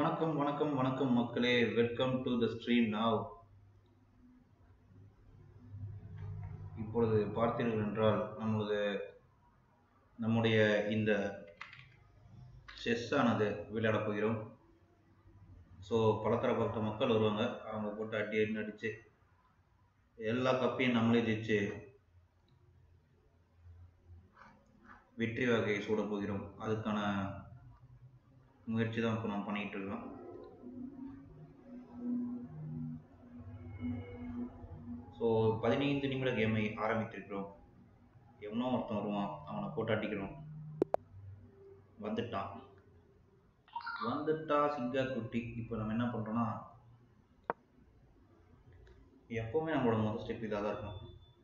வணக்கம் வணக்கம் வணக்கம் மக்களே, welcome to the stream now. இப்பொழுது பார்த்தீர்கள் என்றால் நம்முடைய இந்த செஸ் ஆனது விளையாடப் போகிறோம். ஸோ பலதரப்பட்ட மக்கள் வருவாங்க. அவங்க போட்டு அடிச்சு எல்லா கப்பையும் நம்மளே ஜெயிச்சு வெற்றி வகையை சூட போகிறோம். அதுக்கான முயற்சி தான் இப்போ நம்ம பண்ணிட்டு இருக்கோம். ஸோ 15 நிமிட கேமை ஆரம்பித்திருக்கிறோம். எவனோ ஒருத்தன் வருவான், அவனை போட்டு அடிக்கிறோம். வந்துட்டா சிங்கா குட்டி. இப்போ நம்ம என்ன பண்றோம்னா, எப்பவுமே நம்மளோட முதல் ஸ்டெப் இதாக தான் இருக்கும்.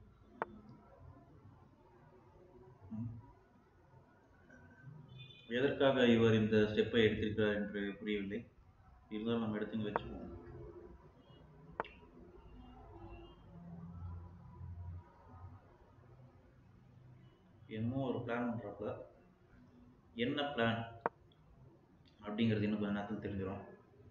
எதற்காக இவர் இந்த ஸ்டெப்பை எடுத்திருக்கிறார் என்று புரியவில்லை. இருந்தாலும் நம்ம எடுத்து வச்சுப்போம். என்னமோ ஒரு பிளான் பண்றப்ப என்ன பிளான் அப்படிங்கிறது இன்னும் கொஞ்ச நேரத்தில் தெரிஞ்சிடும்.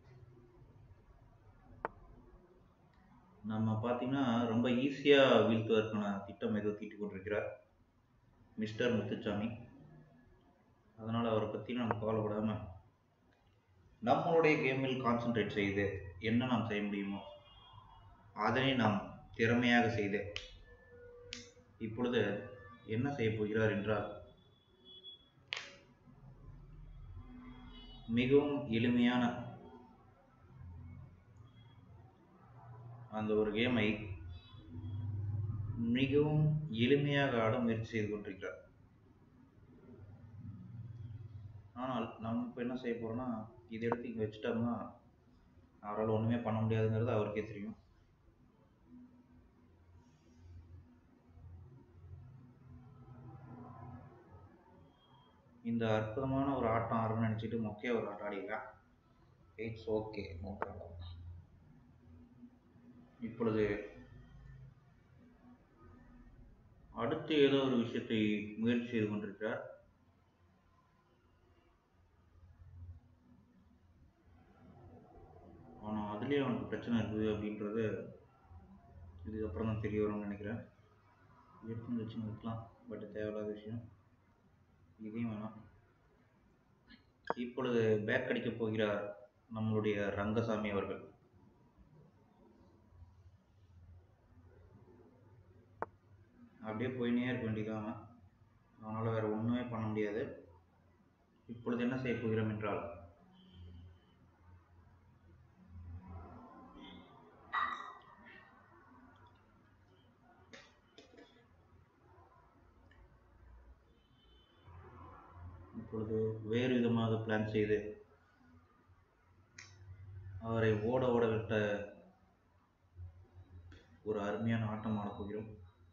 நம்ம பார்த்தீங்கன்னா ரொம்ப ஈஸியாக வீழ்த்துவதற்கான திட்டம் ஏதோ தீட்டி கொண்டிருக்கிறார் மிஸ்டர் முத்துச்சாமி. அதனால் அவரை பற்றி நம்ம கவலைப்படாமல் நம்மளுடைய கேமில் கான்சென்ட்ரேட் செய்து என்ன நாம் செய்ய முடியுமோ அதனை நாம் திறமையாக செய்து இப்பொழுது என்ன செய்ய போகிறார் என்றால், மிகவும் எளிமையான அந்த ஒரு கேமை மிகவும் எளிமையாக ஆட முயற்சி செய்து கொண்டிருக்கிறார். ஆனால் நம்ம இப்போ என்ன செய்ய போறோம்னா, இதை எடுத்து இங்கே வச்சுட்டோம்னா அவரால் ஒன்றுமே பண்ண முடியாதுங்கிறது அவருக்கே தெரியும். இந்த அற்புதமான ஒரு ஆட்டம் ஆடுறோம்னு நினச்சிட்டு மொக்கையாக ஒரு ஆட்டம் ஆடிக்கலாம். It's okay, no problem. இப்பொழுது அடுத்து ஏதோ ஒரு விஷயத்தை முயற்சி செய்து கொண்டிருக்கிறார். ஆனால் அதுலேயே அவனுக்கு பிரச்சனை இருக்குது அப்படின்றது இதுக்கப்புறம் தான் தெரிய வரும்னு நினைக்கிறேன். எடுத்து வச்சு நிற்கலாம், பட் தேவையில்லாத விஷயம். இதையும் வேணாம். இப்பொழுது பேக் அடிக்க போகிறார் நம்மளுடைய ரங்கசாமி அவர்கள். அப்படியே போயினே இருக்க வேண்டியதான். அவனால் வேற ஒன்றுமே பண்ண முடியாது. இப்பொழுது என்ன செய்ய போகிறோம் என்றால், இப்பொழுது வேறு விதமாக பிளான் செய்து அவரை ஓட விட்ட ஒரு அருமையான ஆட்டம் ஆடப் போகிறோம்.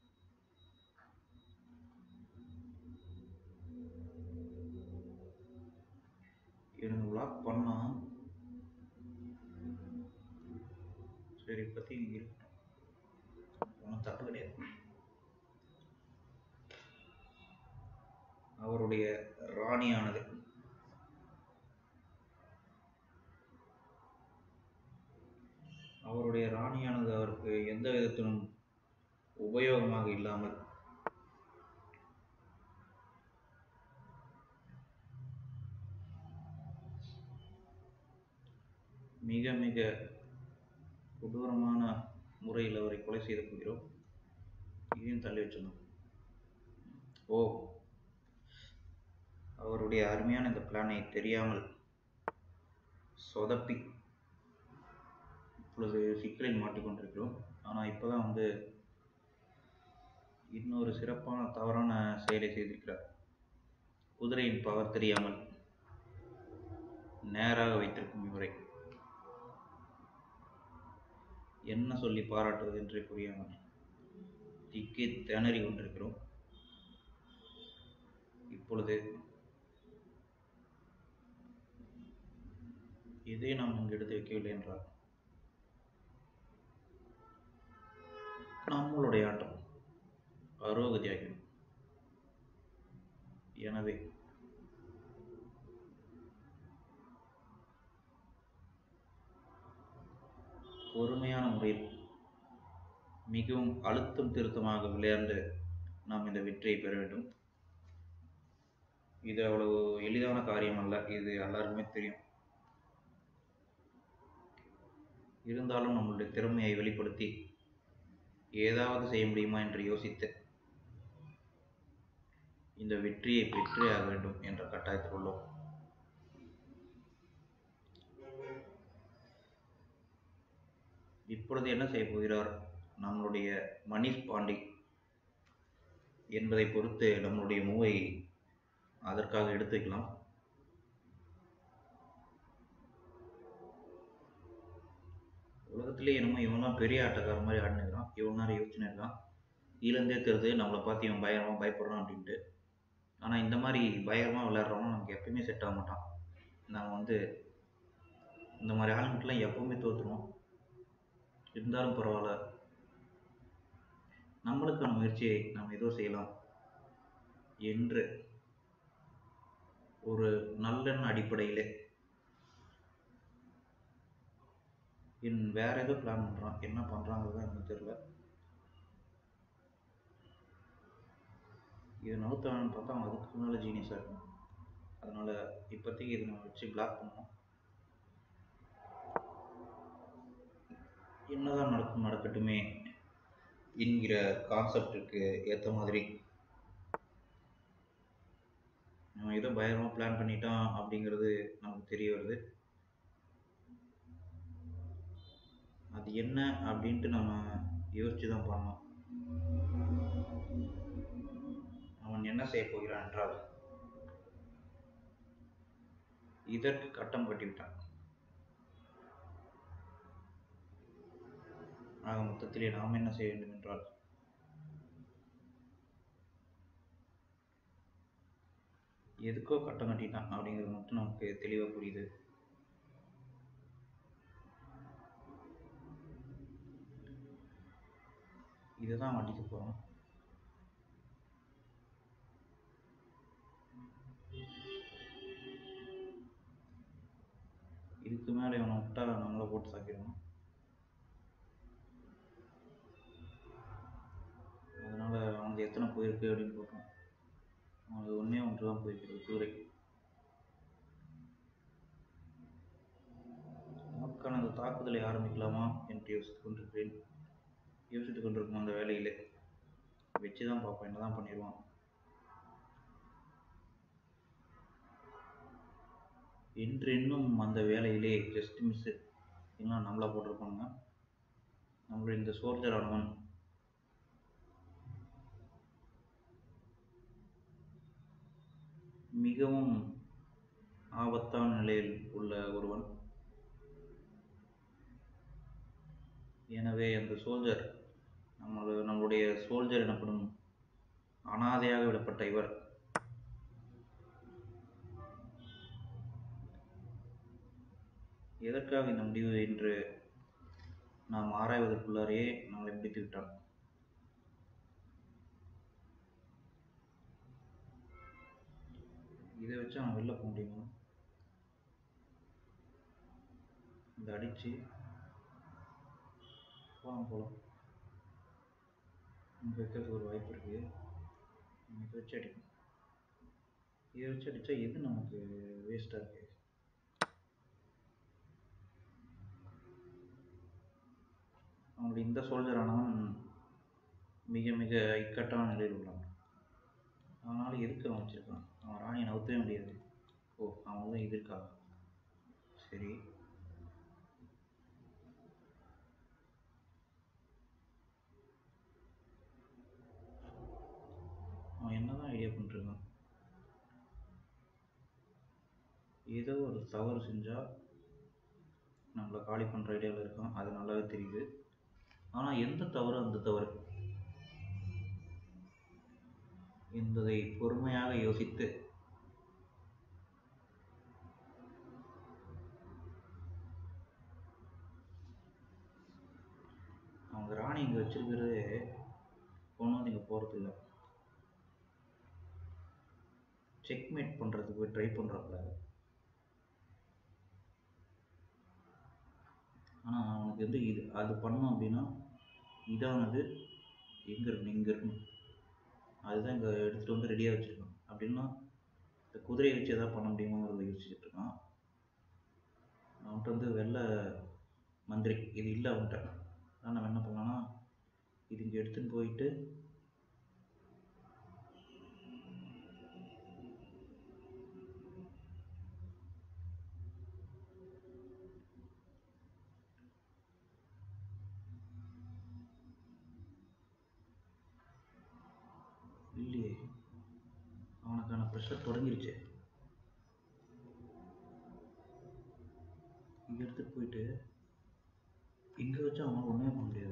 எனக்கு விளாக் பண்ணா சரி, பற்றி இருக்கட்டும், ஒன்றும் தப்பு கிடையாது. அவருடைய ராணியானது அவருக்கு எந்த விதத்திலும் உபயோகமாக இல்லாமல் மிக மிக கொடூரமான முறையில் அவரை கொலை செய்து போகிறோம். இதையும் தள்ளி வச்சிடணும். அவருடைய அருமையான இந்த பிளானை தெரியாமல் சொதப்பி இப்பொழுது சிக்கலில் மாட்டிக்கொண்டிருக்கிறோம். ஆனால் இப்போதான் இன்னொரு சிறப்பான தவறான செயலை செய்திருக்கிறார். குதிரையின் பவர் தெரியாமல் நேராக வைத்திருக்கும் இவரை என்ன சொல்லி பாராட்டுவது என்று புரியாமல் திக்கி திணறி கொண்டிருக்கிறோம். இப்பொழுது இதை நாம் இங்கு எடுத்து வைக்கவில்லை என்றால் நம்மளுடைய ஆட்டம் அரோகதியாகிடும். எனவே முறையில் மிகவும் அழுத்தம் திருத்தமாக விளையாண்டு நாம் இந்த வெற்றியை பெற வேண்டும். இது அவ்வளவு எளிதான காரியம் அல்ல, இது எல்லாருக்குமே தெரியும். இருந்தாலும் நம்மளுடைய திறமையை வெளிப்படுத்தி ஏதாவது செய்ய முடியுமா என்று யோசித்து இந்த வெற்றியை பெற்றே ஆக வேண்டும் என்ற கட்டாயத்தில் உள்ளோம். இப்பொழுது என்ன செய்ய போகிறார் நம்மளுடைய மனிஷ் பாண்டே என்பதை பொறுத்து நம்மளுடைய மூவை அதற்காக எடுத்து வைக்கலாம். உலகத்திலே என்னமோ இவன் தான் பெரிய ஆட்டக்கார மாதிரி ஆடினுக்கிறான், இவன் நேரம் யோசிச்சுன்னு இருக்கான். இதுலேருந்தே தெரியுது நம்மளை பார்த்து இவன் பயங்கரமாக பயப்படுறான் அப்படின்ட்டு. ஆனால் இந்த மாதிரி பயங்கரமாக விளையாடுறவங்க நமக்கு எப்பயுமே செட் ஆக மாட்டான். நம்ம இந்த மாதிரி ஆளுங்கிட்டலாம் எப்பவுமே தோற்றுருவோம். இருந்தாலும் பரவாயில்ல, நம்மளுக்கான முயற்சியை நாம் ஏதோ செய்யலாம் என்று ஒரு நல்லெண்ண அடிப்படையிலே வேற ஏதோ பிளான் பண்ணுறான். என்ன பண்ணுறாங்கிறது எனக்கு தெரியல. இது நவுத்தான்னு பார்த்தா அவன் அதுக்கு மேலே ஜீனியஸாக இருக்கும். அதனால் இப்போதைக்கு இதை நம்ம வச்சு பிளாக் பண்ணுவோம். என்னதான் நடக்கட்டுமே என்கிற கான்செப்டுக்கு ஏற்ற மாதிரி நம்ம ஏதோ பயங்கரமாக பிளான் பண்ணிட்டான் அப்படிங்கிறது நமக்கு தெரிய வருது. அது என்ன அப்படின்ட்டு நம்ம யோசிச்சு தான் பண்ணோம். அவன் என்ன செய்ய போகிறான் என்றால் இதற்கு கட்டம் கட்டிவிட்டான். ஆக மொத்தத்திலே நாம் என்ன செய்ய வேண்டும் என்றால் எதுக்கோ கட்டம் கட்டிட்டான் அப்படிங்கிறது மட்டும் நமக்கு தெளிவாக புரியுது. இதுதான் அடிக்க போகிறோம். இதுக்கு மேலே இவனை விட்டா நம்மளை போட்டு சாக்கிடணும். அதனால் அவனுக்கு எத்தனை போயிருக்கு அப்படின்னு பார்ப்போம். அவனுக்கு ஒன்று தான் போயிருக்கிறது, குதிரை. நமக்கான அந்த தாக்குதலை ஆரம்பிக்கலாமா என்று யோசித்துக் கொண்டிருக்கும் அந்த வேலையிலே வச்சு தான் பார்ப்போம் என்ன தான் பண்ணிடுவான். என்று இன்னும் அந்த வேலையிலே ஜஸ்ட் மிஸ் எல்லாம் நம்மளா போட்டிருப்பாங்க. நம்மளுடைய இந்த சோல்ஜர் ஆனவன் மிகவும் ஆபத்தான நிலையில் உள்ள ஒருவன். எனவே அந்த சோல்ஜர் நம்மளுடைய சோல்ஜர் எனப்படும் அனாதையாக விடப்பட்ட இவர் எதற்காக இந்த முடிவு என்று நாம் ஆராய்வதற்குள்ளாரே நம்மளை பிடித்து விட்டான். இதை வச்சு அவன் வெளில போக முடியுமா? இந்த அடிச்சு போகலாம். இங்கே வைக்கிறதுக்கு ஒரு வாய்ப்பு இருக்குது. இதை வச்சு அடிக்கும். இதை வச்சு அடித்தா எது நமக்கு வேஸ்ட்டாக இருக்குது? அவனுடைய இந்த சோல்ஜரானவன் மிக மிக இக்கட்டான நிலையில் உள்ளான். அதனால் எதுக்கு அவன் வச்சிருக்கான்? அவன் ராணியை நவுத்தவே முடியாது. அவன் தான் எதிர்க்காக. சரி, அவன் என்னதான் ஐடியா பண்ணிருக்கான்? ஏதோ ஒரு தவறு செஞ்சால் நம்மளை காலி பண்ணுற ஐடியாவில் இருக்கான். அது நல்லாவே தெரியுது. ஆனால் எந்த தவறு அந்த தவறு என்பதை பொறுமையாக யோசித்து அவங்க ராணி இங்கே வச்சிருக்கிறது கொண்டு வந்து இங்கே போகிறதில்ல, செக்மேட் பண்ணுறதுக்கு போய் ட்ரை பண்ணுறாப்புல. ஆனால் அவனுக்கு வந்து இது அது பண்ணோம் அப்படின்னா இதானது எங்கே இருக்கணும் இங்கே இருக்கணும், அதுதான் இங்கே எடுத்துகிட்டு வந்து ரெடியாக வச்சுருக்கான். அப்படின்னா இந்த குதிரையை வச்சு எதாவது பண்ண முடியுமாங்கிறத யோசிச்சுட்டு இருக்கான். அவன்கிட்ட வந்து வெள்ளை மந்திரி இது இல்லை அவன்கிட்ட. ஆனால் நம்ம என்ன பண்ணலாம்னா இது இங்கே எடுத்துன்னு போயிட்டு இல்லையே அவனுக்கான ப்ரெஷர் தொடங்கிருச்சு. இங்கே எடுத்துகிட்டு போயிட்டு இங்கே வச்சு அவனால் ஒன்றுமே பண்ண முடியாது.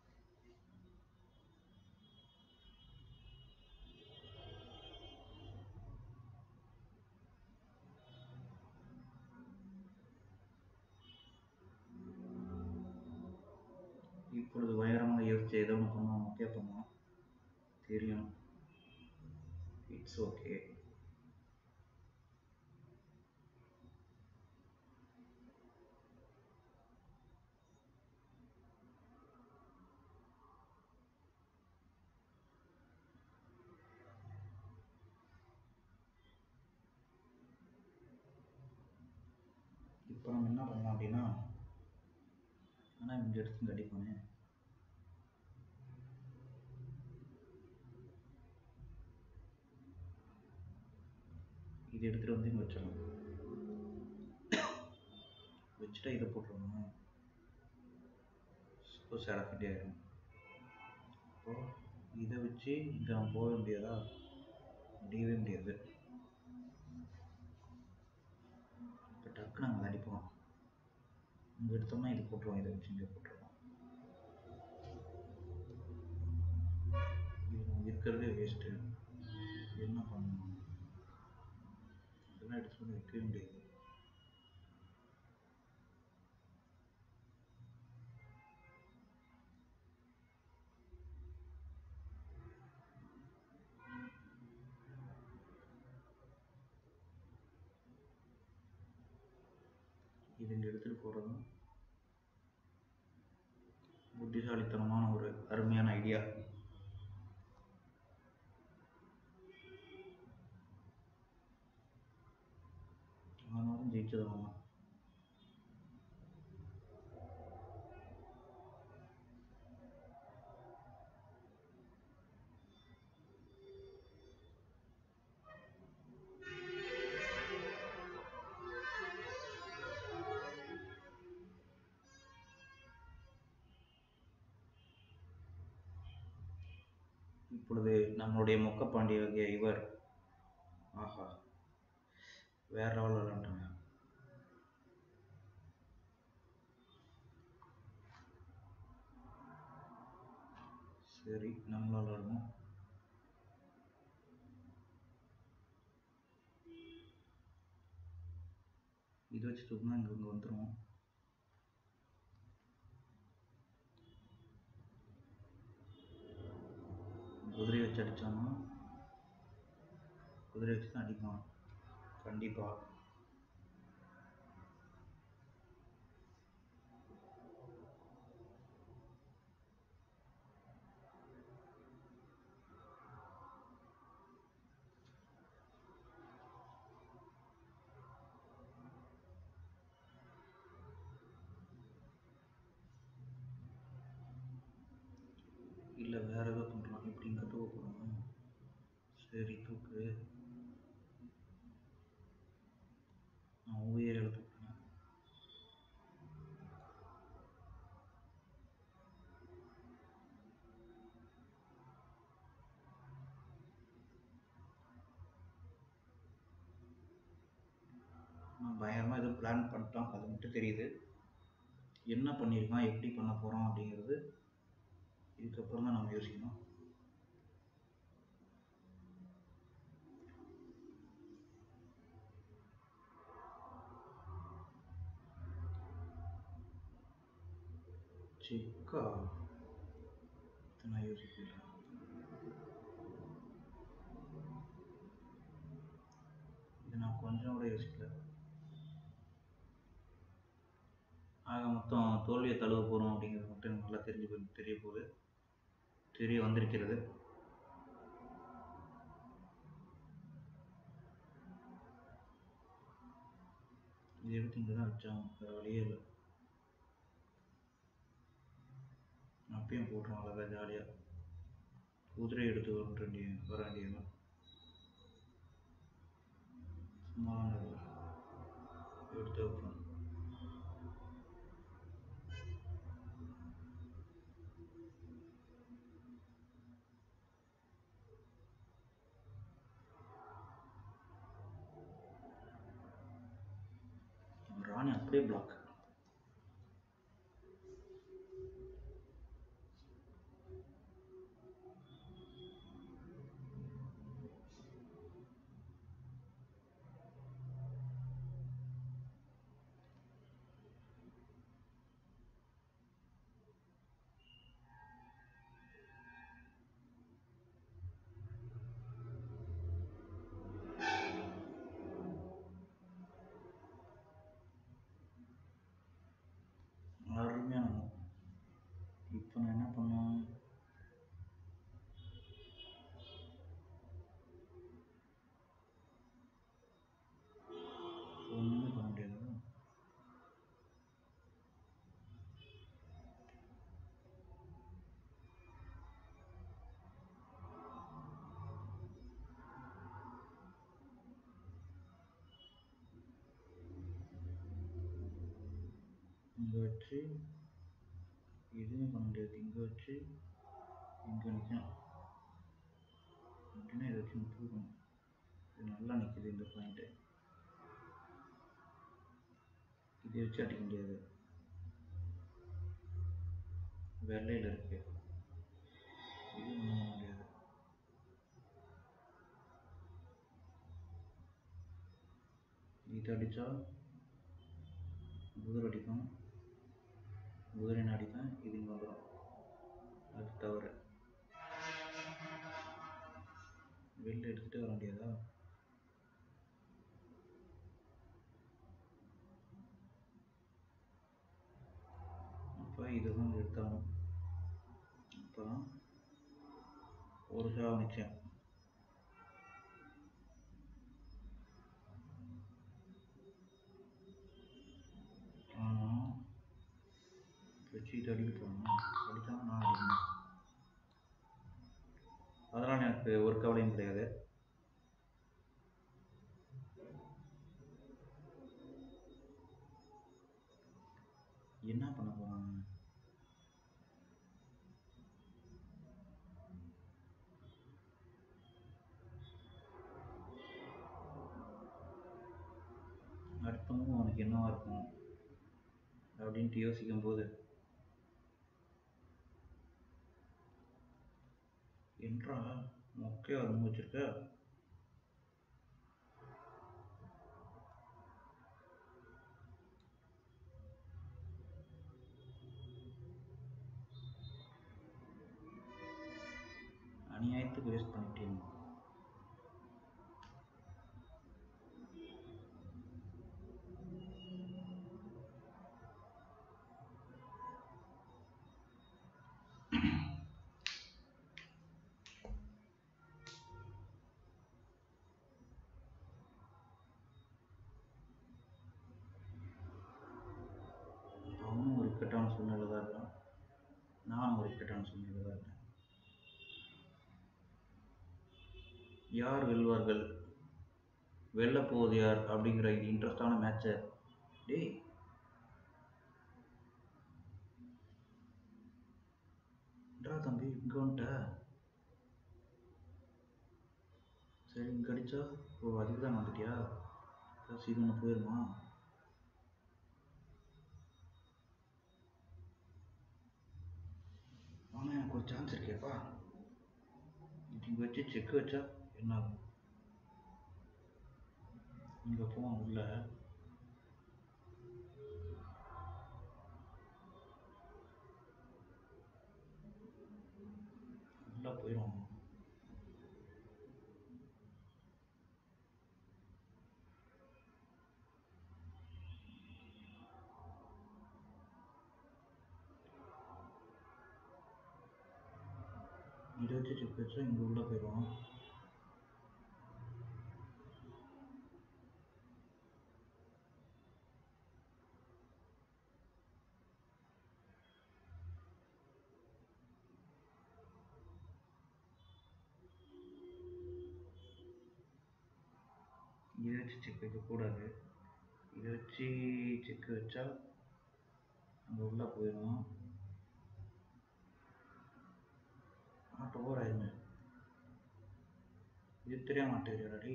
இப்பொழுது பயங்கரமாக யோசிச்சு ஏதோ ஒன்று பண்ணுவான், ஓகே பண்ணுவான், தெரியும். It's okay. இப்போ நம்ம என்ன பண்ணலாம் அப்படின்னா, ஆனால் இங்கே எடுத்து அடிப்பானே, இது எடுத்துகிட்டு வந்து இங்கே வச்சிடலாம். வச்சுட்டா இதை போட்டுருவோம். சப்போஸ் அடக்கிட்டே ஆகிடும். இப்போது இதை வச்சு இங்கே நம்ம போக முடியாதா? முடியவே முடியாது. இப்போ டக்குன்னு நாங்கள் அடிப்போம். இங்கே எடுத்தோம்னா இது போட்டுருவோம், இதை வச்சு இங்கே போட்டுருவோம். இது இருக்கிறதே வேஸ்ட்டு. என்ன பண்ணணும்? இதெல்லாம் எடுத்துகிட்டு வந்து வைக்கவே முடியாது. இது இங்கே எடுத்துகிட்டு போகிறதும் புத்திசாலித்தனமான ஒரு அருமையான ஐடியா. ஆனாலும் ஜெயிச்சது அவன். இப்பொழுது நம்மளுடைய மொக்கப்பாண்டிய இவர் ஆஹா வேற லெவலில் விளாண்டாங்க. சரி நம்மளால் விளாடுவோம். இது வச்சுட்டோம்னா இங்கே வந்துடும். குதிரையை வச்சு அடித்தான்னா குதிரை வச்சு தான் அடிப்பான் கண்டிப்பாக. இல்லை வேற ஏதோ பண்ணுறான். இப்படி இங்கே தூக்க போகிறோம். சரி தூக்கு. நான் உயிரை தூக்குறேன். நான் பயங்கரமாக எதுவும் பிளான் பண்ணிட்டான், அது மட்டும் தெரியுது. என்ன பண்ணியிருக்கான், எப்படி பண்ண போகிறோம் அப்படிங்கிறது இதுக்கப்புறம் தான் நம்ம யோசிக்கணும். செக்கா நான் யோசிக்கிறேன். இது நான் கொஞ்சம் கூட யோசிக்கல. ஆக மொத்தம் தோல்வியை தழுவ போகிறோம் அப்படிங்கிறது மட்டும் எனக்கு நல்லா தெரிய வந்திருக்கிறது. இது எடுத்து இங்கே தான் வச்சாங்க, வேறு வழியே இல்லை. அப்பயும் போட்டுருவோம் அழகாக ஜாலியாக. குதிரை எடுத்து வர வேண்டியது சும்மா எடுத்து வைப்போம். ராணி அப்படியே பிளாக். அருமையான இப்போ நான் என்ன பண்ணுவேன், ஒன்றுமே பண்ண முடியாது. இங்கே வச்சு எதுவுமே பண்ண முடியாது. இங்கே வச்சு இங்கே நிற்கணும் அப்படின்னா இதை வச்சு தூக்கணும். இது நல்லா நிற்கிது இந்த பாயிண்ட்டு. இதை வச்சு அடிக்க முடியாது, வெள்ளையில் இருக்கு. இது ஒன்றும் பண்ண முடியாது. இது அடித்தா குதிரை அடிக்கும், குதிரைன்னு அடிப்பேன், இது இங்கே வந்துடும். அது தவிர வெளில எடுத்துகிட்டு வர முடியாதா? அப்போ இதை தான் எடுத்தாகணும். அப்போ தான் ஒரு சாவு நிச்சயம். ஆனால் வச்சு இது அடிக்க போகணும், அடித்தாலும் நான் அடிக்கணும். அதனால் எனக்கு ஒரு கவலையும் கிடையாது. என்ன பண்ண போகிறாங்க? அடுத்தவங்க அவனுக்கு என்னவா இருக்கும் அப்படின்ட்டு யோசிக்கும் போது என்றா மொக்கையாக ரொம்ப வச்சிருக்க. அநியாயத்துக்கு வேஸ்ட் பண்ணிட்டேன். அவனும் ஒரு இக்கட்டான சூழ்நிலை தான் இருக்கான், நானும் ஒரு இக்கட்டான சூழ்நிலை தான் இருக்கேன். யார் வெல்வார்கள், வெல்ல போவது யார் அப்படிங்கிற இது இன்ட்ரெஸ்டான மேட்சை. டேய் தம்பி இங்கே வந்துட்ட. சரி இங்கே அடித்தா ஓ அதுக்கு தான் வந்துட்டியா? ப்ளஸ் இது ஒன்று போயிடுமா? ஆனால் எனக்கு ஒரு சான்ஸ் இருக்கேப்பா. இங்கே வச்சு செக் வச்சா என்ன ஆகும்? இங்கே போவோம் உள்ள, உள்ளே போயிடும். இதை வச்சு செக் வச்சா இங்கே உள்ளே போயிடும். இதை வச்சு செக் வைக்கக்கூடாது. இதை வச்சு செக் வச்சா அங்கே உள்ளே போயிடும். ஆட்டோ ஓவர் ஆயிருங்க. இது தெரிய மாட்டேங்குது.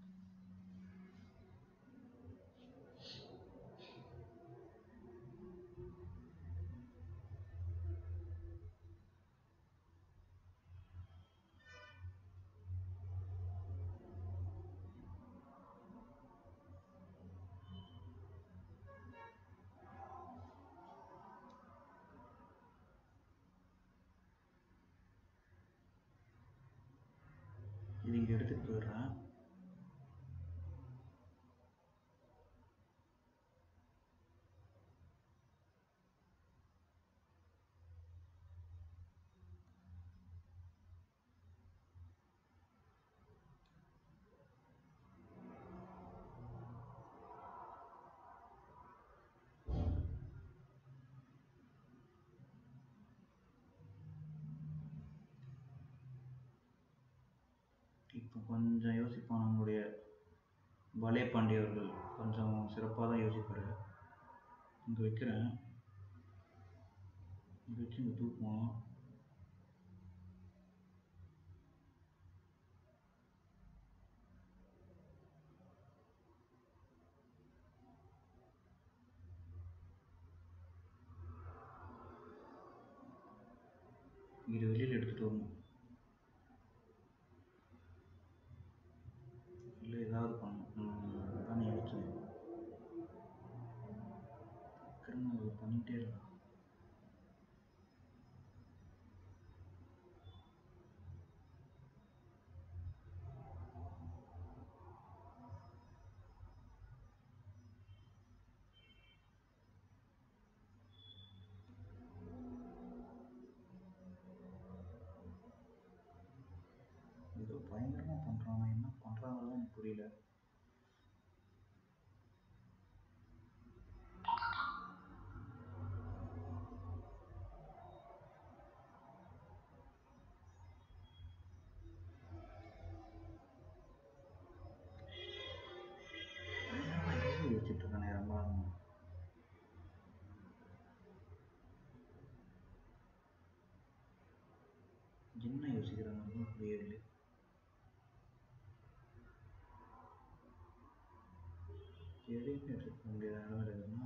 இது இங்கே எடுத்துகிட்டு போயிடுறேன். இப்போ கொஞ்சம் யோசிப்பான் நம்முடைய பலே பாண்டியவர்கள். கொஞ்சம் சிறப்பாக தான் யோசிப்பார். இங்கே வைக்கிறேன். இங்கே வச்சு இங்கே தூக்குவோம். இது வெளியில் எடுத்துகிட்டு வரணும். இல்லை ஏதாவது பண்ணணும். அதான் யோசிச்சேன். திரும்ப பண்ணிகிட்டே இருக்கலாம். ஏதோ பயங்கரமாக பண்ணுறாங்க. என்ன பண்ணுறாங்கன்னு எனக்கு புரியல. யோசிச்சுட்டு இருக்கானே ரொம்ப நேரமா. என்ன யோசிக்கிறாங்க புரியவில்லை. எதையுமே எடுத்துக்க முடியாத அளவில் இருக்குன்னா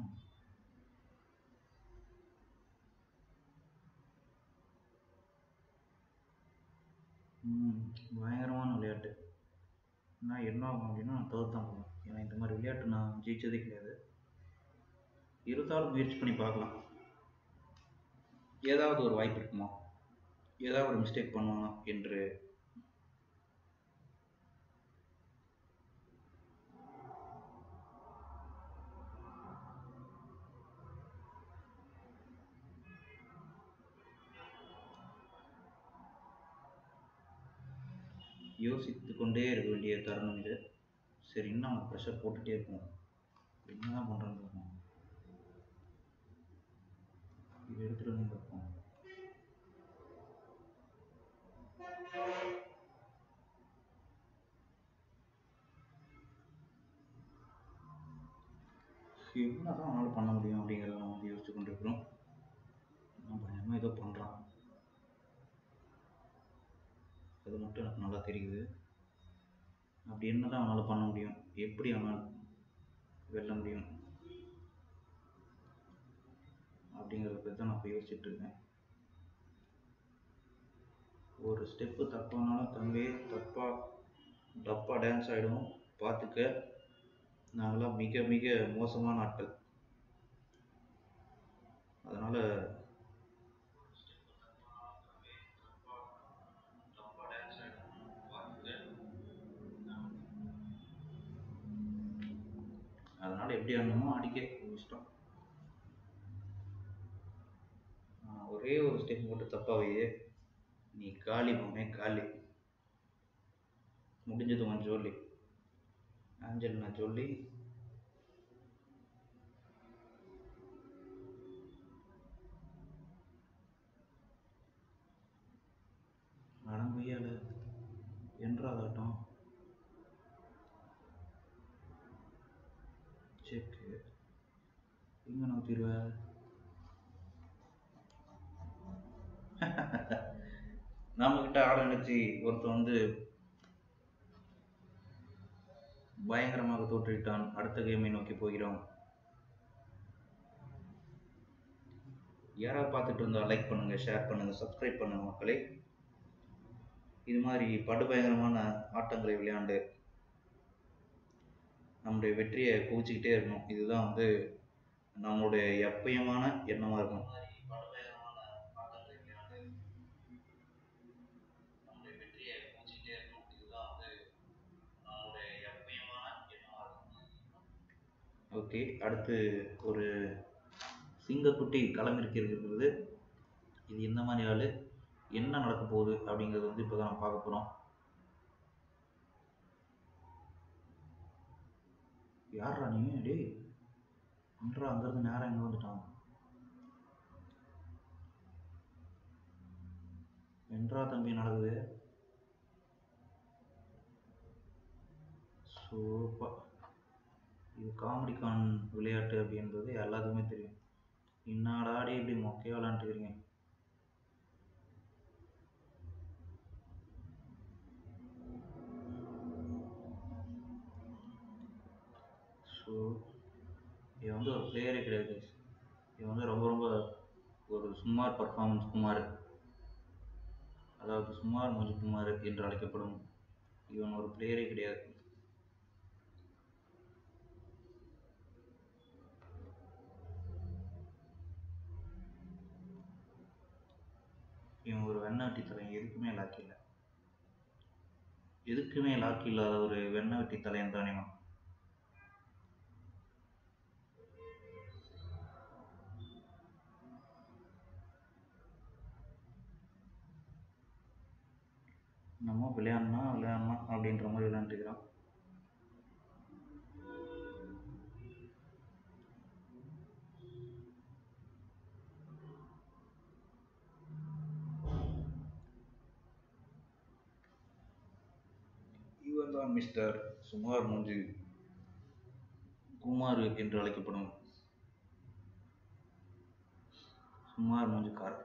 பயங்கரமான விளையாட்டு. நான் என்ன ஆகும் அப்படின்னா நான் தவிர்த்தான் போவேன். ஏன்னா இந்த மாதிரி விளையாட்டு நான் ஜெயிச்சதே கிடையாது. இருந்தாலும் முயற்சி பண்ணி பார்க்கலாம். ஏதாவது ஒரு வாய்ப்பு இருக்குமா, ஏதாவது ஒரு மிஸ்டேக் பண்ணுவானா என்று. யோசித்து கொண்டே இருக்க வேண்டிய தருணம் இது. சரி, இன்னும் அவனுக்கு ப்ரெஷர் போட்டுகிட்டே இருப்போம். என்னதான் பண்ணுறான்னு பார்ப்போம். இது எடுத்துகிட்டு வந்து பார்ப்போம். என்னதான் அவனால் பண்ண முடியும் அப்படிங்கிறத நம்ம வந்து யோசிச்சு கொண்டிருக்கிறோம். நான் பயமாக ஏதோ பண்ணுறான், அது மட்டும் எனக்கு நல்லா தெரியுது. அப்படி என்னதான் அவனால் பண்ண முடியும், எப்படி அவனால் வெல்ல முடியும் அப்படிங்கிறத பற்றி தான் நான் இப்போ யோசிச்சுட்டு இருக்கேன். ஒரு ஸ்டெப்பு தப்பானாலும் தம்பி தப்பாக டான்ஸ் ஆகிடும், பார்த்துக்க. நாங்களாம் மிக மிக மோசமான ஆட்கள். அதனால் எப்படி ஆடணுமோ அடிக்க இஷ்டம். ஒரே ஒரு ஸ்டெப் மட்டும் தப்பாக வையே. நீ காலி பொண்ணே காலி. முடிஞ்சது உன் ஜோலி. ஆஞ்சலினா ஜோலி. நடம்பையால என்றாதாட்டம் செக்கு எங்க நோத்திடுவ. நம்ம கிட்ட ஆட நினைச்சு ஒருத்தன் வந்து பயங்கரமாக தோற்றுவிட்டான். அடுத்த கேமை நோக்கி போகிறோம். யாராவது பார்த்துட்டு இருந்தா லைக் பண்ணுங்க, ஷேர் பண்ணுங்க, சப்ஸ்கிரைப் பண்ணுங்க மக்களே. இது மாதிரி படுபயங்கரமான ஆட்டங்களை விளையாண்டு நம்முடைய வெற்றியை குவிச்சுக்கிட்டே இருக்கணும். இதுதான் வந்து நம்மளுடைய எப்பயமான எண்ணமா இருக்கும். ஓகே, அடுத்து ஒரு சிங்கக்குட்டி களமிறக்கிறது. இது எந்த மாதிரி ஆளு, என்ன நடக்க போகுது அப்படிங்கிறது வந்து இப்போதான் நம்ம பார்க்க போகிறோம். யாரா நீ? டேய் அன்றா அங்கேருந்து நேரம் எங்கே வந்துட்டான்? என்றா தம்பி நடக்குது. சூப்பர். இது காமெடிக்கான் விளையாட்டு அப்படின்றது எல்லாத்துக்குமே தெரியும். இன்னாடாடி இப்படி மொக்கையா விளாண்டுக்கிறீங்க. ஸோ இது வந்து ஒரு பிளேயரே கிடையாது. இது வந்து ரொம்ப ரொம்ப ஒரு சுமார் பர்ஃபார்மன்ஸ் குமார், அதாவது சுமார் மஞ்சு குமார் என்று அழைக்கப்படும் இவன் ஒரு பிளேயரே கிடையாது. இவன் ஒரு வெண்ணாட்டி தலை, எதுக்குமே லாக்கி இல்லை. எதுக்குமே லாக்கி இல்லாத ஒரு வெண்ணாட்டி தலையன் தான் இவன். நம்ம விளையாடணும் அப்படின்ற மாதிரி விளையாண்டுக்கிறான். இவர் தான் மிஸ்டர் சுமார் மஞ்சு குமார் என்று அழைக்கப்படும் சுமார் மஞ்சுக்கார்.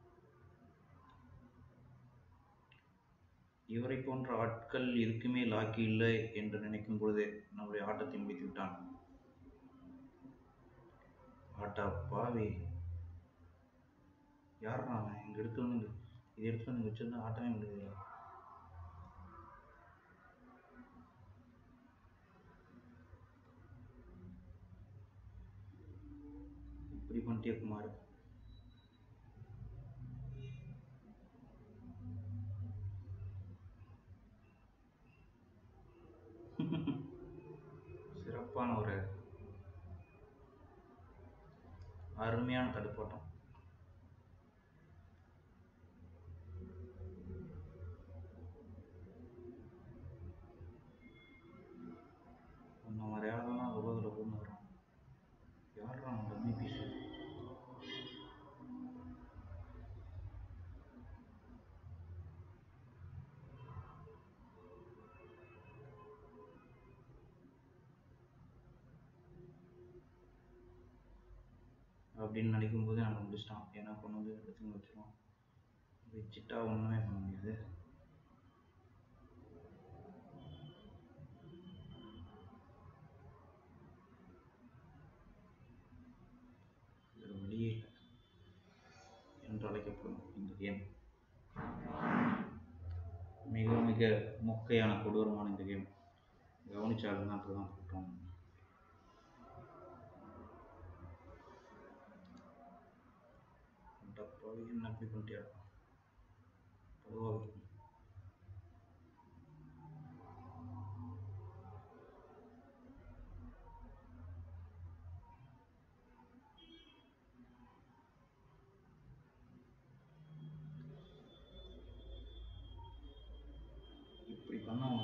இவரை போன்ற ஆட்கள் எதுக்குமே லாக்கி இல்லை என்று நினைக்கும் பொழுது நம்முடைய ஆட்டத்தை முடித்து விட்டான். ஆட்டா பாவி, யார் நான் இங்க எடுத்து வந்து இது எடுத்து வந்து வச்சிருந்தா ஆட்டமே முடியல. இப்படி பண்ணிட்டே குமார். சிறப்பான ஒரு அருமையான தடுப்பாட்டம். நம்ம மாதிரி ஆளெல்லாம் உலகில் கொண்டு வரோம். யாரா டம்மி பீஸ்? அப்படின்னு நினைக்கும் போது நம்ம முடிச்சிட்டான். ஏன்னா கொண்டு வந்து எடுத்துன்னு வச்சிருவோம். வச்சுட்டா ஒன்றுமே பண்ண முடியாது. வெளியே என்று அழைக்கப்படும் இந்த கேம் மிக மிக மொக்கையான கொடூரமான இந்த கேம். கவனிச்சாலும் அப்படிதான் போட்டோம். என்ன அப்படி பண்ணிட்டியா? பொதுவாக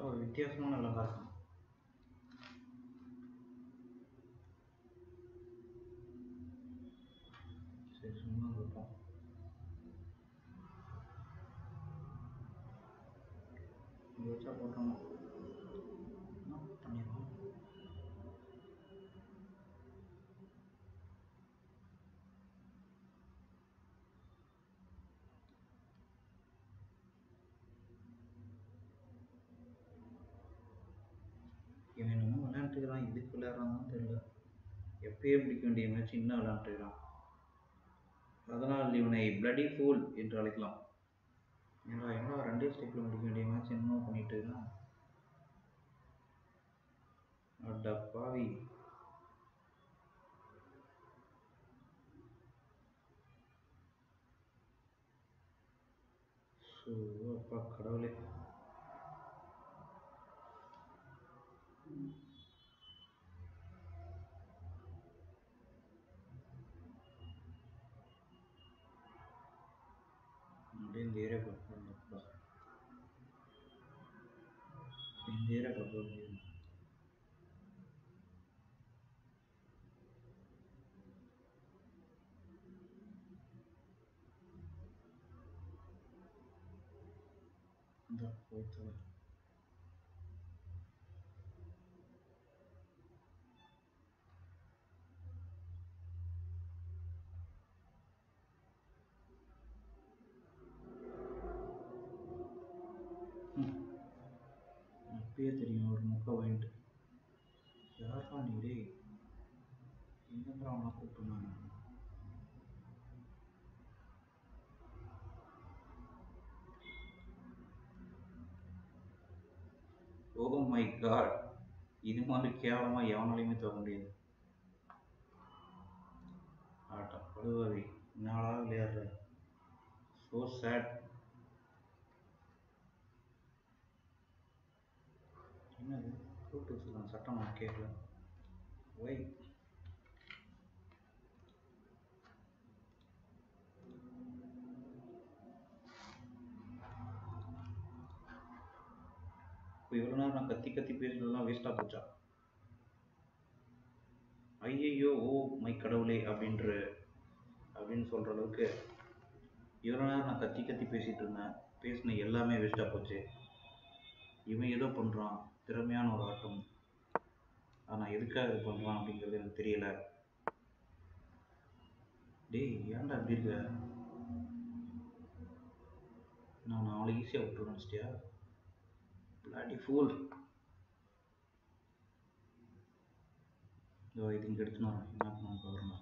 ஒரு வித்தியாசமான அலங்கா இருக்கும். சரி சும்மா இருப்போம். வச்சா போட்டோம் பண்ணிடுவோம். இவன் என்னமோ விளையாண்டுக்கிறான், இதுக்கு விளையாடுறான்னு தெரியல. எப்பயே பிடிக்க வேண்டிய மேட்ச் இன்னும் விளையாண்டுக்கிறான். அதனால் இவனை பிளடி ஃபூல் என்று அழைக்கலாம். ஏன்னா என்ன 2 ஸ்டெப்பில் முடிக்க வேண்டிய மேட்ச் இன்னும் பண்ணிட்டு இருக்கான். அட பாவி. ஸோ அப்பா கடவுளே. அப்படியே இந்த ஏரியா கிளப்பா, இந்த ஏரியா கிளப்பா இந்த போய்த்து அப்பயே தெரியும் ஒரு முக்கா வாங்கிட்டு. யாரா நீ? எங்கே அவனை கூப்பிட்டுனாங்க? ஓ மை காட், இது மாதிரி கேவலமா எவனாலையுமே தர முடியாது. ஆட்டம் படுவாவி, நாளா விளையாடுற. So sad. என்னது ப்ளூடூத் தான் சட்டம் நான் கேட்கல. ஒய் இப்போ இவ்வளோ நேரம் நான் கத்தி கத்தி பேசுனதெல்லாம் வேஸ்ட்டாக போச்சா? ஐயையோ ஓ மை கடவுளே அப்படின்னு சொல்கிற அளவுக்கு இவ்வளோ நேரம் நான் கத்தி கத்தி பேசிகிட்டு இருந்தேன். பேசின எல்லாமே வேஸ்ட்டாக போச்சு. இவன் ஏதோ பண்ணுறான், திறமையான ஒரு ஆட்டம். ஆனால் எதுக்காக இது பண்ணுறான் அப்படிங்கிறது எனக்கு தெரியல. டேய் ஏன்டா அப்படி இருக்க? நான் அவளை ஈஸியாக விட்டு நினச்சிட்டியா? Bloody pool. இதோ இது இங்கே எடுத்துன்னு வரேன், என்ன பண்ண பாருங்க.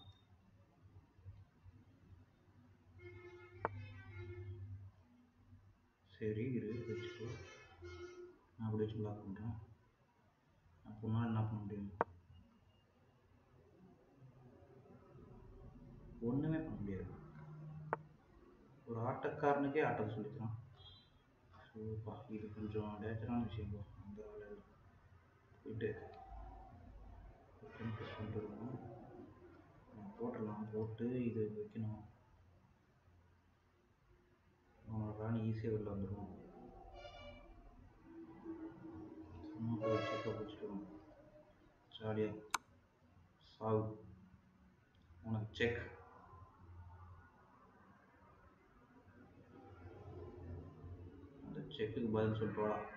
சரி இரு வச்சுட்டு நான் அப்படி வச்சு பிளாக் பண்ணுறேன். அப்போனா என்ன பண்ண முடியும்? ஒன்றுமே பண்ண முடியாது. ஒரு ஆட்டக்காரனுக்கே ஆட்டத்தை சொல்லிக்கிறான். சூப்பா, இது கொஞ்சம் டேஞ்சரான விஷயம். அந்த வேலையில் போயிட்டு பண்ணிட்டுருக்கோம். போட்டுடலாம், போட்டு இது வைக்கணும். அவனோட ராணி ஈஸியாக வெளில வந்துடும். சும்மா போய் செக்கை பிடிச்சிடுவோம். ஜாலியாக சாவு. உனக்கு செக். அந்த செக்குக்கு பதில் சொல்லிட்டு வாடா.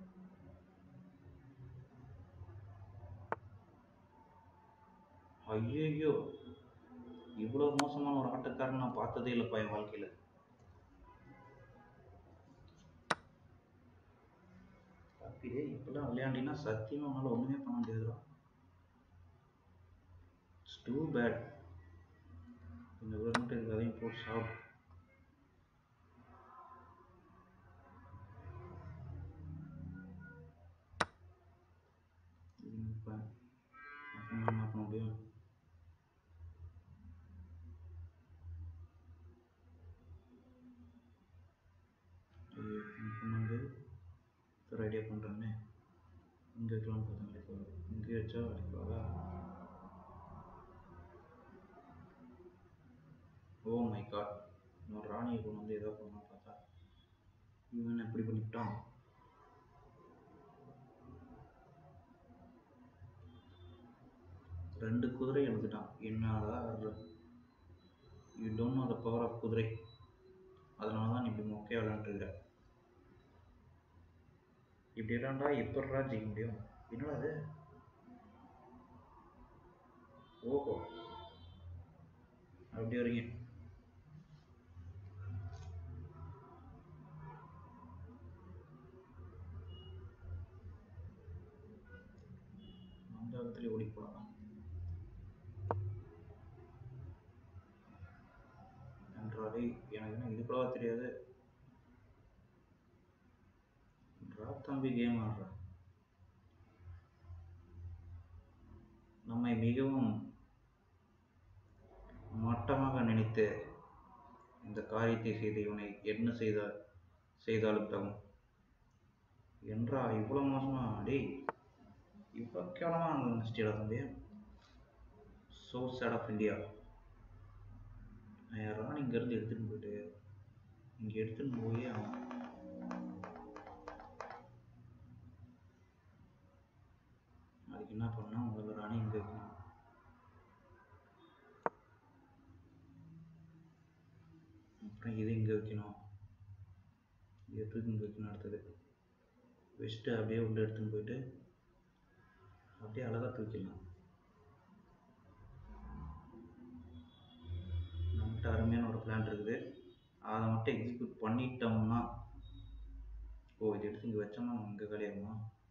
ஐயோ, இவ்வளோ மோசமான ஒரு ஆட்டக்காரன் நான் பார்த்ததே இல்லைப்பா என் வாழ்க்கையில். தப்பிடே இப்பெல்லாம் விளையாண்டினா சத்தியமாக அவனால் ஒன்றுமே பண்ண முடியாதுடா. It's too bad. இந்த கவர்மெண்ட் எனக்கு அதையும் போட்டு சாப்பிடும். என்ன பண்ண முடியும்? வந்து ஒரு ஐடியா பண்ணுறேன்னே. இங்கே வைக்கலாம்னு பார்த்தா அடிப்பாங்க, இங்கே வச்சா அடிப்பாங்க. ஓ மை காட், இன்னொரு ராணியை கொண்டு வந்து ஏதோ பண்ண பார்த்தா இவன் எப்படி பண்ணிவிட்டான். 2 குதிரை எழுதுட்டான். என்னடா you don't know the power of குதிரை. அதனால தான் நீ இப்படி மொக்கையாக விளையாண்டுருக்கிற. இப்படி விளாண்டா எப்படா ஜெயிக்க முடியும்? என்னடா அது? ஓஹோ, அப்படி வரீங்க. அந்த இடத்துல ஓடி போகலாம் என்றாலே எனக்கு என்ன இது கூடவா தெரியாது? தம்பி கேம் ஆடுற நம்மை மிகவும் மட்டமாக நினைத்து இந்த காரியத்தை செய்த இவனை என்ன செய்தாலும் தகும் என்றா இவ்வளோ மோசமா? டேய், இவ்வளோ கேவலமாக நினச்சிட்டியா தம்பி? So sad of India. ராணி இங்கேருந்து எடுத்துகிட்டு போயிட்டு இங்கே எடுத்துகிட்டு போய் அவன் அதுக்கு என்ன பண்ணா? முதல்ல ராணி இங்கே வைக்கணும். அப்புறம் இது இங்கே வைக்கணும். இதை தூக்கி இங்கே வைக்கணும். அடுத்தது வச்சுட்டு அப்படியே உள்ள எடுத்துன்னு போயிட்டு அப்படியே அழகாக தூக்கிடலாம். நம்மகிட்ட அருமையான ஒரு பிளான் இருக்குது. அதை மட்டும் எக்ஸிக்யூட் பண்ணிட்டோம்னா, ஓ இது எடுத்து இங்கே வச்சோம்னா நம்ம இங்கே வேலையாகுமா?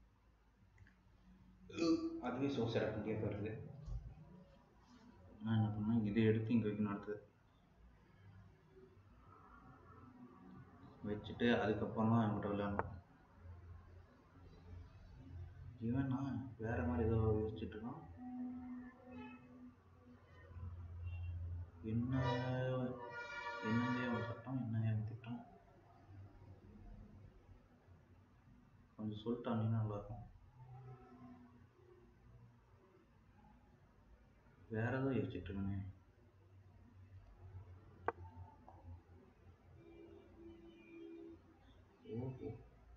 அதுவே சோசியல் ஆக்டிவிட்டியாக போயிடுது. நான் என்ன பண்ணேன், இதை எடுத்து இங்கே வைக்கணும். அடுத்தது வச்சுட்டு அதுக்கப்புறம் தான் என்கிட்ட விளையாடணும். இவன் நான் வேற மாதிரி ஏதோ யோசிச்சுட்டு இருக்கான். என்னங்க அவன் சட்டம், என்னங்க அவன் திட்டம், கொஞ்சம் சொல்லிட்டாங்கன்னா நல்லாயிருக்கும். வேற ஏதோ யோசிச்சுட்டு இருக்கானே. ஓஹோ,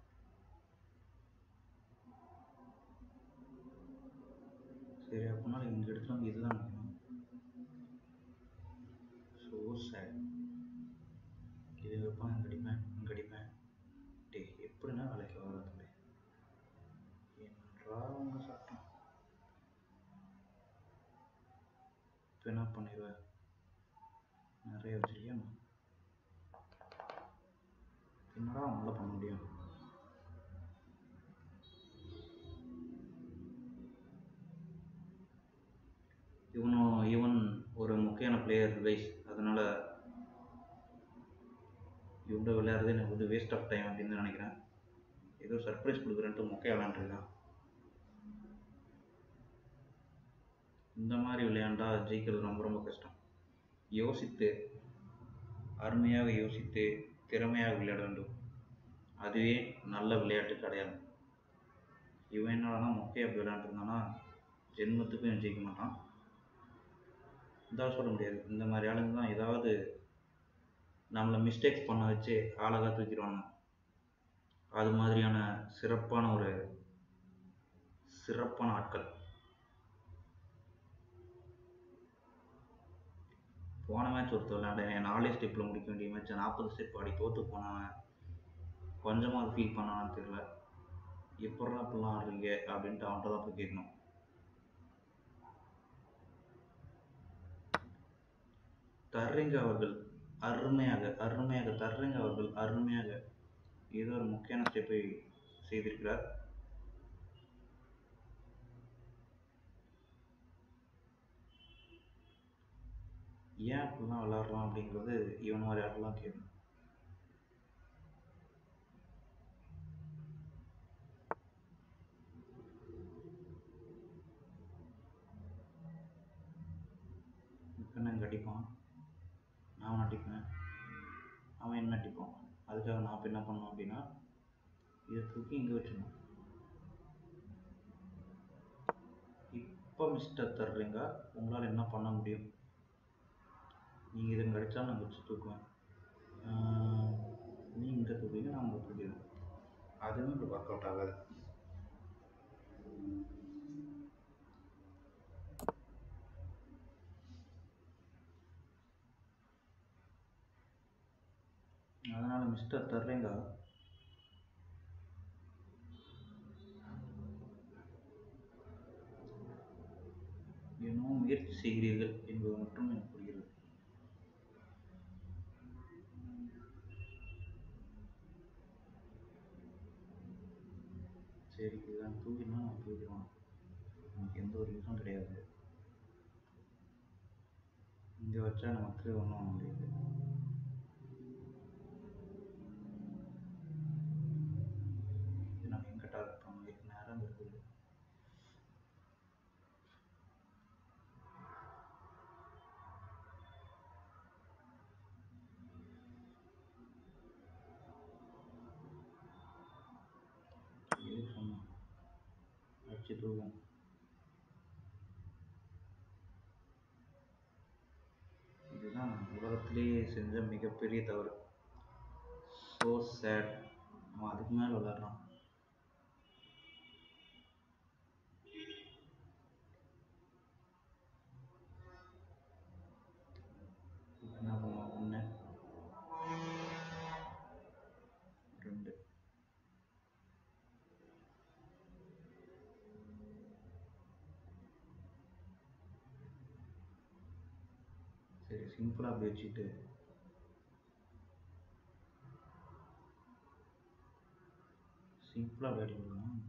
சரி அப்படின்னா இங்கே எடுத்துகிட்டு வந்து இதுதான் வைக்கணும். So sad. இது வைப்பான், இங்கே அடிப்பேன், இங்கே அடிப்பேன். டே எப்படின்னா வேலைக்கு வர்றது என்றா உங்கள் சட்டம். இப்போ என்ன பண்ணிடுவேன்? நிறைய வச்சிருக்கியா? என்னடா அவங்களால பண்ண முடியும்? இவன் ஒரு முக்கியமான பிளேயர் கைஸ். அதனால இவங்க விளையாடுறது எனக்கு வந்து வேஸ்ட் ஆஃப் டைம் அப்படின்னு நினைக்கிறேன். ஏதோ சர்ப்ரைஸ் கொடுக்குறேன்ட்டு மொக்கையாக விளையாண்டுருக்கான். இந்த மாதிரி விளையாண்டா ஜெயிக்கிறது ரொம்ப ரொம்ப கஷ்டம். யோசித்து, அருமையாக யோசித்து, திறமையாக விளையாட வேண்டும். அதுவே நல்ல விளையாட்டு அடையாளம். இவன் என்னன்னா மொக்கையாக அப்படி விளையாண்டுருந்தானா ஜென்மத்துக்கும் இவன் ஜெயிக்க மாட்டான். இதாக சொல்ல முடியாது. இந்த மாதிரி ஆளுங்க தான் ஏதாவது நம்மளை மிஸ்டேக்ஸ் பண்ண வச்சு அழகாக தூக்கிடுவாங்க. அது மாதிரியான சிறப்பான ஆட்கள். போன மேட்ச் ஒருத்தர் விளையாண்டேன், 4 ஸ்டெப்பில் முடிக்க வேண்டிய மேட்ச் 40 ஸ்டெப் ஆடி தோற்று போனவன் கொஞ்சமாக அது ஃபீல் பண்ணான்னு தெரியல. எப்படா அப்படிலாம் ஆடுறீங்க அப்படின்ட்டு அவன்கிட்ட தான் போய் கேட்கணும். தர்ரிங்க அவர்கள் அருமையாக ஏதோ ஒரு முக்கியமான ஸ்டெப்பை செய்திருக்கிறார். ஏன் அப்படிலாம் விளாட்றான் அப்படிங்கிறது இவன் மாதிரி ஆடலாம் கேட்கணும். இப்போ என்ன இங்கே அடிப்பான், நான் அடிப்பேன், அவன் என்ன அடிப்பான். அதுக்காக நான் இப்போ என்ன பண்ணணும் அப்படின்னா இதை தூக்கி இங்கே வச்சிடணும். இப்போ மிஸ்டர் தர்றீங்க, உங்களால் என்ன பண்ண முடியும்? நீங்கள் இதை இங்கே அடித்தா நான் வச்சு தூக்குவேன், நீ இங்கே தூக்குவீங்க, நான் இங்கே தூக்கிடுவேன். அதுவும் இப்போ ஒர்க் அவுட் ஆகாது. அதனால் மிஸ்டர் தர்றேங்கா, என்னவோ முயற்சி செய்கிறீர்கள் என்பது மட்டும் எனக்கு புரிகிறது. சரி, இதுதான் தூக்கினா நான் தூக்கிடுவான், நமக்கு எந்த ஒரு யூஸும் கிடையாது. இங்கே வச்சா நமக்கு ஒன்றும் பண்ண முடியாது. இது நம்ம எங்கே டார்கெட் பண்ண முடியும்? நேரம் இருக்குது. எதுக்கு சொன்னோம் வச்சு தூக்கும். இதுதான் உலகத்திலேயே செஞ்ச மிகப்பெரிய தவறு. So sad. அவன் அதுக்கு மேலே விளாட்றான். என்ன பண்ணுவான்? 1 2 சரி, சிம்பிளாக அப்படி வச்சுட்டு சிம்பிளாக விளையாடி விடலாம்.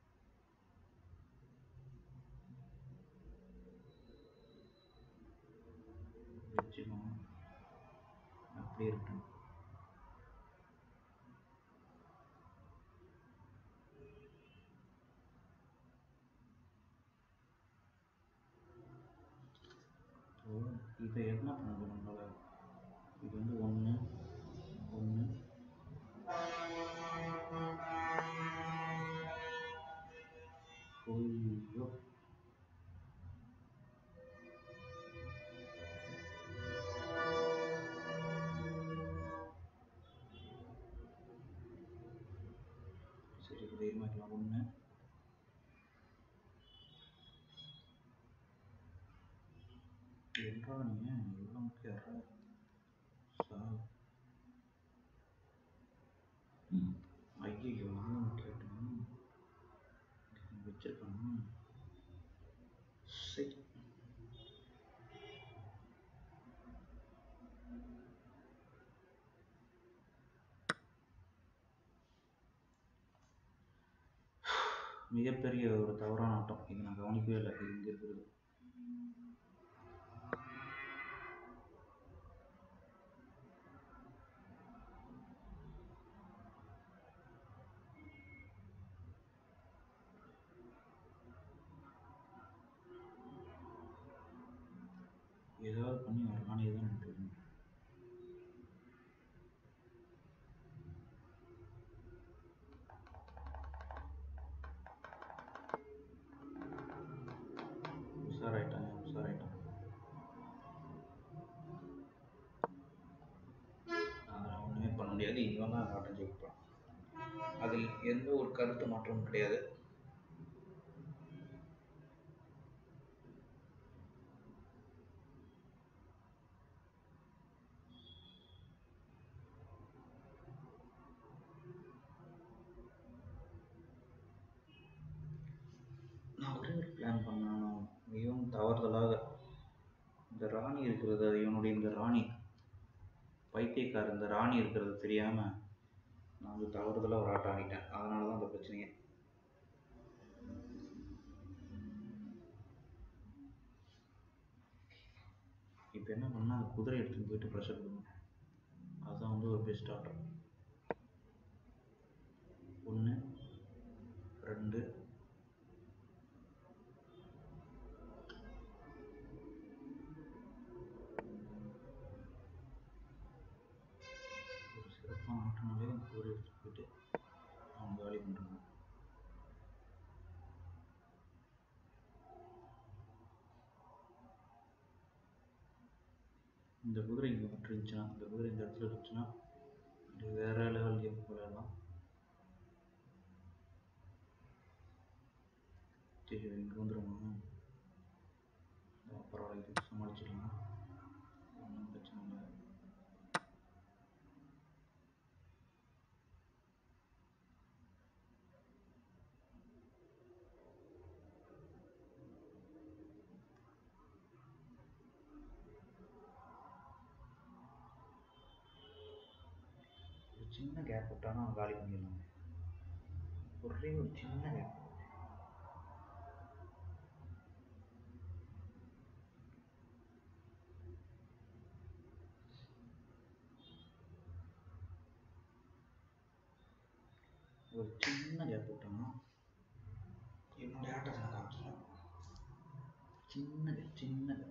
வச்சுக்கணும், அப்படியே இருக்கட்டும். இதை என்ன பண்ண முடியும் நம்மளால்? இது வந்து 1 1 ஐயோ, சரி தைரியமாக இருக்கலாம். 1 என்றா நீங்கள் எவ்வளோ முக்கியம் சார். ஐயோ, எவ்வளோ முக்கியம் வச்சிருக்காங்க. சரி, மிகப்பெரிய ஒரு தவறான ஆட்டம் இது. நான் கவனிக்கவே இல்லை இது இங்கே இருக்கிறது. ஏதாவது பண்ணி ஒரு ராணியை தான் விட்டுருக்கணும். உஷாராயிட்டாங்க, உஷாராயிட்டாங்க. அதெல்லாம் ஒன்றுமே பண்ண முடியாது. இவன் தான் ஆட்டம் ஜெயிப்பான், அதில் எந்த ஒரு கருத்து மாற்றமும் கிடையாது. நான் ஒரே ஒரு பிளான் பண்ணேன், மிகவும் தவறுதலாக. இந்த ராணி இருக்கிறது, இவனுடைய இந்த ராணி பைத்தியக்கார, இந்த ராணி இருக்கிறது தெரியாமல் நான் வந்து தவறுதலாக ஒரு ஆட்டம் ஆடிட்டேன். அதனால தான் அந்த பிரச்சனையே. இப்போ என்ன பண்ணால் அந்த குதிரை எடுத்துகிட்டு போயிட்டு ப்ரெஷர் கொடுக்கணும். அதுதான் வந்து ஒரு பெஸ்ட் ஆட்டம். 1 2 ஒரு சிறப்பான ஆட்டம்னாலே அந்த குதிரை எடுத்துகிட்டு போயிட்டு அவங்க காலி பண்ணுறாங்க. இந்த குதிரை இங்கே மட்டும் இருந்துச்சுன்னா, இந்த குதிரை இந்த இடத்துல இருந்துச்சுன்னா இது வேறு லெவல் கேம் விளையாடலாம். சரி, இங்கே வந்துடுவாங்க. பரவாயில்ல, இதுக்கு சமாளிச்சிடலாம், ஒன்றும் பிரச்சனை இல்லை. சின்ன கேப் விட்டானா காலி பண்ணிடலாங்க. ஒரே ஒரு சின்ன கேப், ஒரு சின்ன கேப் விட்டோம்னா என்னுடைய ஆட்டத்தை நான் காமிச்சிடலாம். சின்ன கேப், சின்ன கேப்.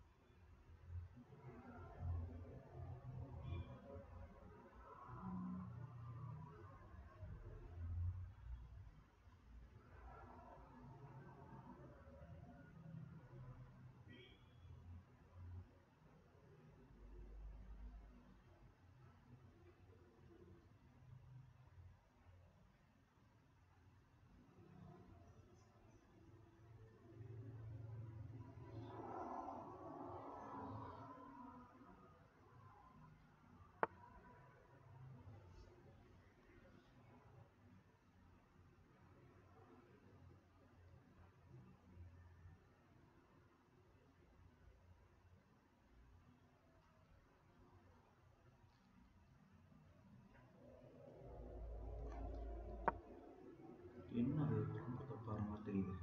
என்ன அது ரொம்ப தப்பாகிற மாதிரி தெரியுது.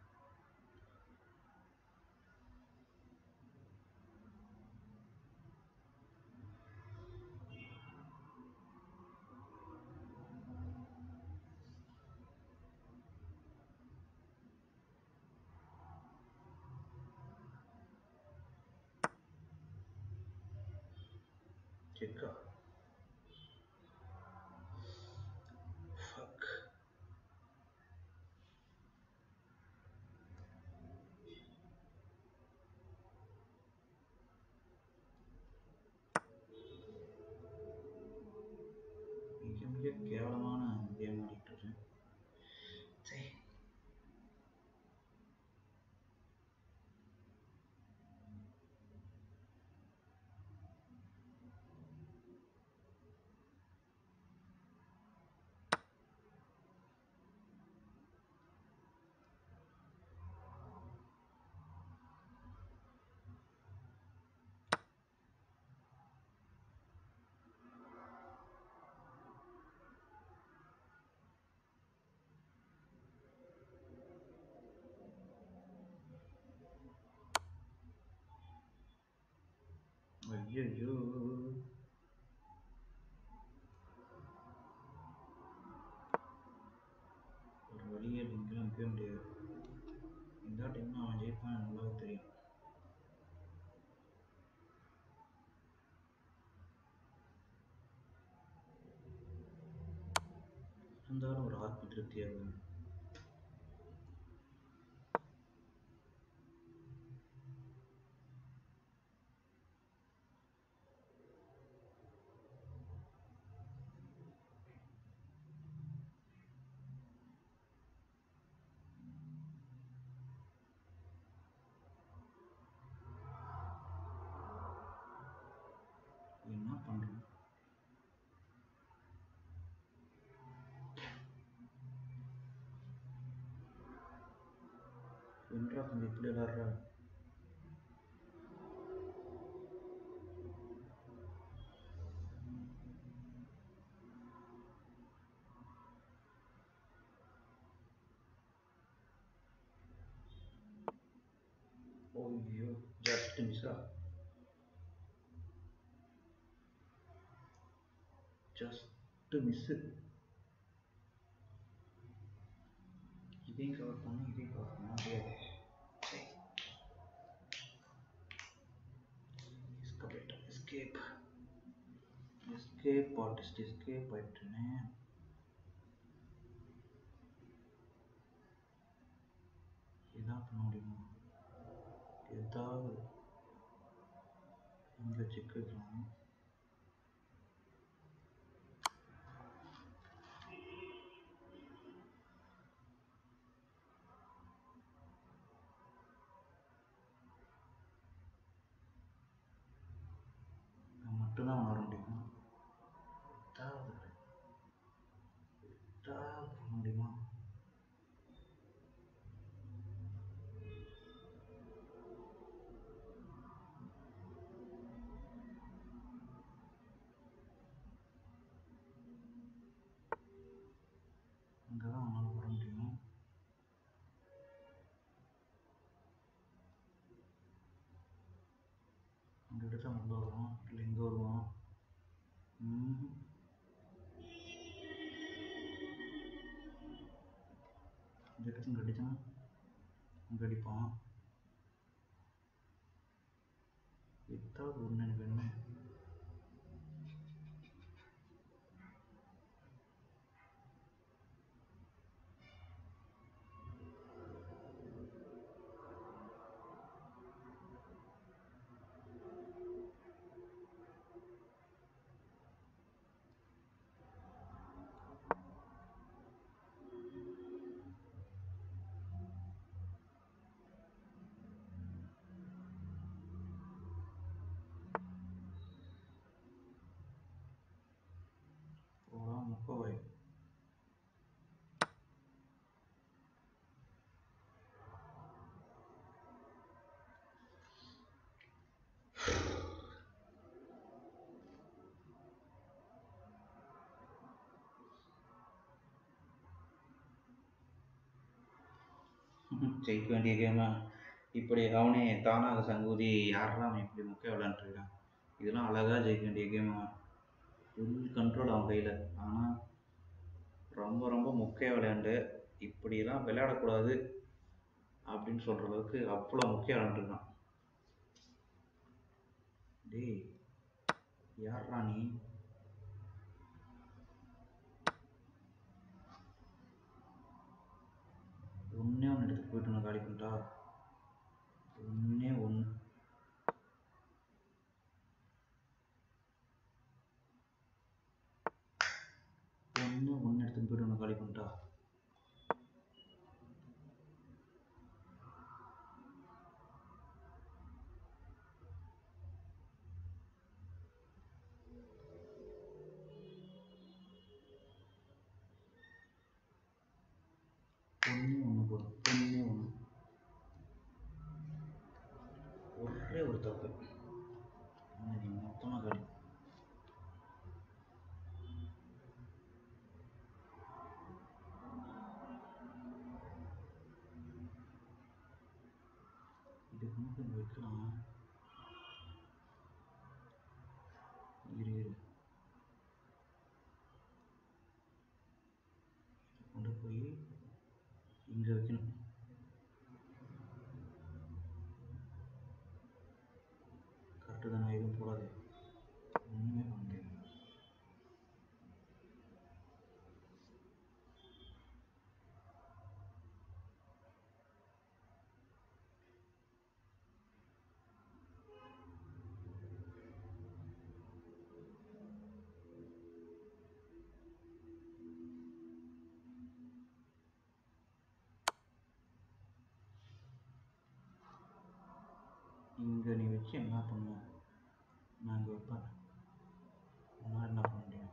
செக்கா, ஃபக். மிக மிக கேவலமான கேம் ஆடிட்டு இருக்கேன். சரி, ஐயோ, ஒரு வழியே லிங்க்லாம் அனுப்பவே முடியாது. இந்த டைம் அவன் ஜெயிப்பான் நல்லா தெரியும். இருந்தாலும் ஒரு ஆத்ம திருப்தியாகும். என்ன பண்றோம்? என்றா கொஞ்சம் இப்படி விளாடுற. ஐயோ, ஜஸ்ட் மிஸ்ஸா, ஜஸ்ட் மிஸ்ஸு. இதையும் கவர் பண்ண, இதையும் கவர் பண்ண முடியாது. எஸ்கேப், எஸ்கேப் ஆர்டிஸ்ட், எஸ்கேப் ஆயிட்டுனே. இதான் பண்ண முடியுமா? ஏதாவது இங்கே செக் வைக்கலாம். நான் மட்டும்தான் வளர முடியுமா? ஏதாவது பண்ண முடியுமா? அங்கே வருவான் இல்லை இங்கே வருவான். ஜெக்சன் கடிச்சான், அங்கே அடிப்பான். எத்தாவது ஒன்று எனக்கு வேணுமே. முக்கோவை ஜெயிக்க வேண்டிய கேமா இப்படி அவனே தானாக சங்கூதி யாரெல்லாம் அவன் இப்படி முக்கிய விளையாண்டுருக்கான். இதெல்லாம் அழகாக ஜெயிக்க வேண்டிய கேம். அவன் ஃபுல் கண்ட்ரோல் அவன் கையில். ஆனால் ரொம்ப ரொம்ப முக்கிய விளையாண்டு இப்படிலாம் விளையாடக்கூடாது அப்படின்னு சொல்கிற அளவுக்கு அவ்வளோ முக்கிய விளையாண்டுருக்கான். டேய் யார்ரா நீ? ஒன்றே ஒன்று எடுத்துகிட்டு போயிட்டு ஒன்று காலி பண்ணிட்டா. ஒன்றே ஒன்று எடுத்துகிட்டு போயிட்டு ஒன்று காலி பண்ணிட்டா. ஒன்று போதும். ஒரே ஒரு தப்பு நீ மொத்தமாக காலி. இதுக்கு மட்டும் வைக்கலாம். இரு கொண்டு போய் இங்கே வைக்கணும். கரெக்டு தானே? எதுவும் போடாது. ஒன்றுமே பண்ண முடியாது. இங்கே நீ வச்சு என்ன பண்ணுவோம்? நான் இங்கே வைப்பேன். உன்னால் என்ன பண்ண முடியும்?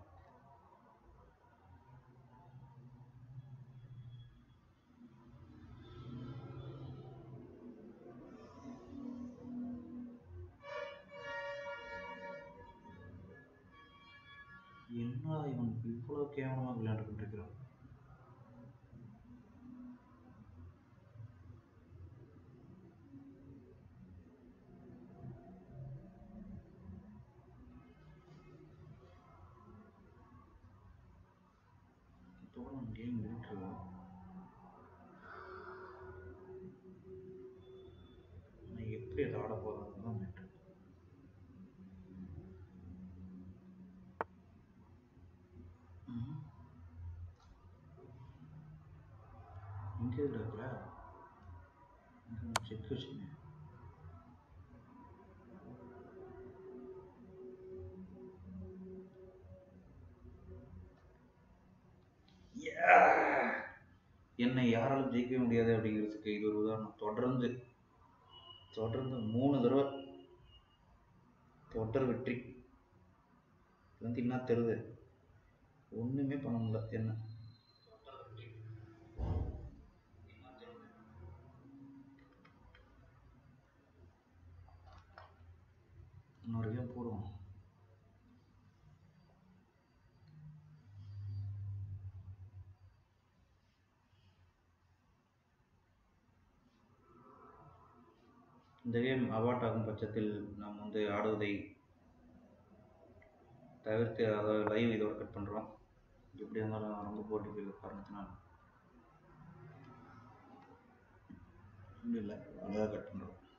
என்ன இவன் இவ்வளோ கேவலமாக விளையாண்டுக்கிட்டு இருக்கிறான்? இதோட கேம் இருக்கு. நான் எப்படி அதை ஆட போகிறேன்னு தான் மேட்ரு. இங்கே இருக்கிற செக் வச்சுங்க. என்னை யாராலும் ஜெயிக்கவே முடியாது அப்படிங்கிறதுக்கு இது ஒரு உதாரணம். தொடர்ந்து 3 தடவை தொடர் வெற்றி. இது வந்து என்ன தெரியுது? ஒன்றுமே பண்ண முடியல. என்ன இன்னொரு கேம் போடுவோம். இந்த கேம் அவார்ட் ஆகும் பட்சத்தில் நாம் வந்து ஆடுவதை தவிர்த்து அதாவது லைவ் இதோட கட் பண்ணுறோம். எப்படி இருந்தாலும் ரொம்ப போட்டி காரணத்தினால இல்லை, அதான் கட் பண்ணுறோம்.